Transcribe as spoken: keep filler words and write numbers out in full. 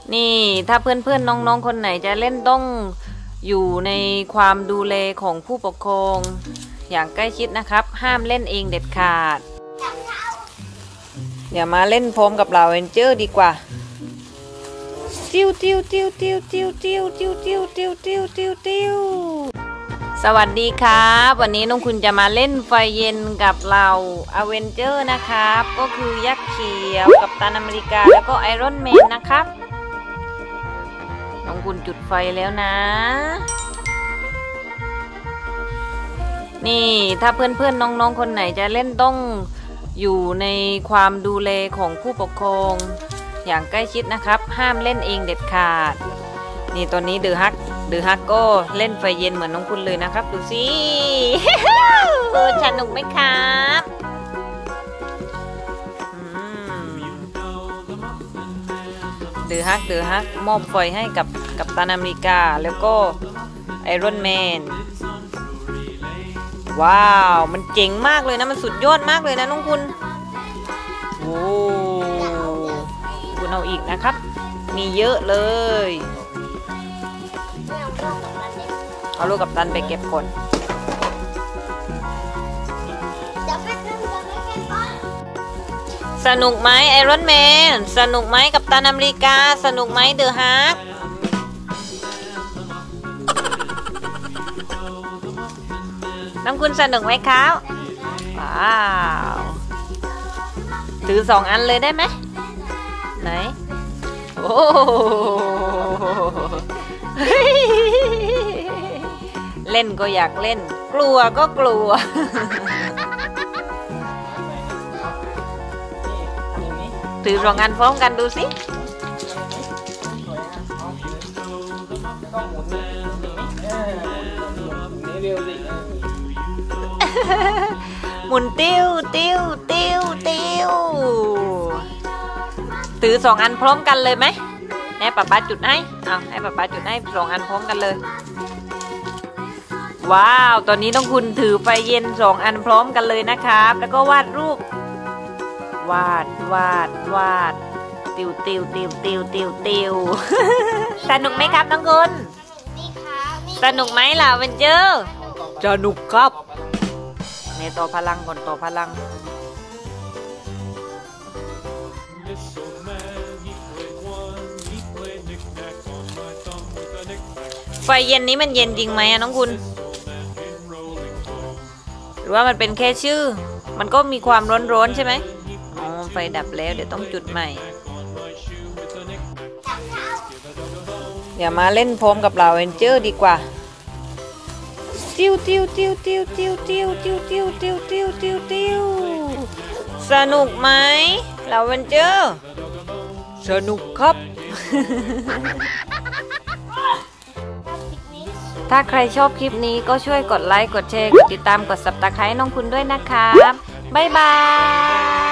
นี่ถ้าเพื่อนๆน้องๆคนไหนจะเล่นต้องอยู่ในความดูแลของผู้ปกครองอย่างใกล้ชิดนะครับห้ามเล่นเองเด็ดขาดเดี๋ยวมาเล่นพร้อมกับเราเอนเจอร์ดีกว่าติ้วติ้วติ้วติ้วติ้วติ้วติ้วติ้วติ้วติ้วติ้วติ้วสวัสดีครับวันนี้น้องคุณจะมาเล่นไฟเย็นกับเราอเวนเจอร์นะครับก็คือยักษ์เขียวกัปตันอเมริกาแล้วก็ไอรอนแมนนะครับน้องคุณจุดไฟแล้วนะนี่ถ้าเพื่อนๆน้องๆคนไหนจะเล่นต้องอยู่ในความดูแลของผู้ปกครองอย่างใกล้ชิดนะครับห้ามเล่นเองเด็ดขาดนี่ตอนนี้เดือฮักเดือฮักก็เล่นไฟเย็นเหมือนน้องคุณเลยนะครับดูสิ สนุกไหมครับเดือฮักเดือฮักมอบไฟให้กับกัปตันอเมริกาแล้วก็ไอรอนแมนว้าวมันเจ๋งมากเลยนะมันสุดยอดมากเลยนะน้องคุณโอ้คุณเอาอีกนะครับมีเยอะเลยเอาลูกกัปตันไปเก็บก่อนสนุกไหมไอรอนแมนสนุกไหมกัปตันอเมริกาสนุกไหมเดอะฮักน้องคุณสนุกไหมครับว้าวถือสองอันเลยได้ไหมไหนโอ้เล่นก็อยากเล่นกลัวก็กลัวถือสองอันพร้อมกันดูสิหมุนติ้วติ้วติ้วติ้วถือสองอันพร้อมกันเลยไหมให้ป๊าป๊าจุดให้เอาให้ป๊าป๊าจุดให้สองอันพร้อมกันเลยว้าวตอนนี้ต้องคุณถือไฟเย็นสองอันพร้อมกันเลยนะครับแล้วก็วาดรูปวาดวาดวาดติวติวติวติวติวติวสนุกไหมครับน้องคุณสนุกไหมล่ะเวนเจอร์สนุกครับในต่อพลังก่อนต่อพลังไฟเย็นนี้มันเย็นจริงไหมอะน้องคุณหรือว่ามันเป็นแค่ชื่อมันก็มีความร้อนๆใช่ไหมอ๋อไฟดับแล้วเดี๋ยวต้องจุดใหม่เดี๋ยวมาเล่นพร้อมกับเราเอนเจอร์ดีกว่าติ้วติ้วติ้วติ้วติ้วติ้วติ้วติ้วติ้วติ้วติ้วติ้วสนุกไหมเราเอนเจอร์สนุกครับถ้าใครชอบคลิปนี้ก็ช่วยกดไลค์กดแชร์กดติดตามกดซับสไครบ์น้องคุณด้วยนะครับบ๊ายบาย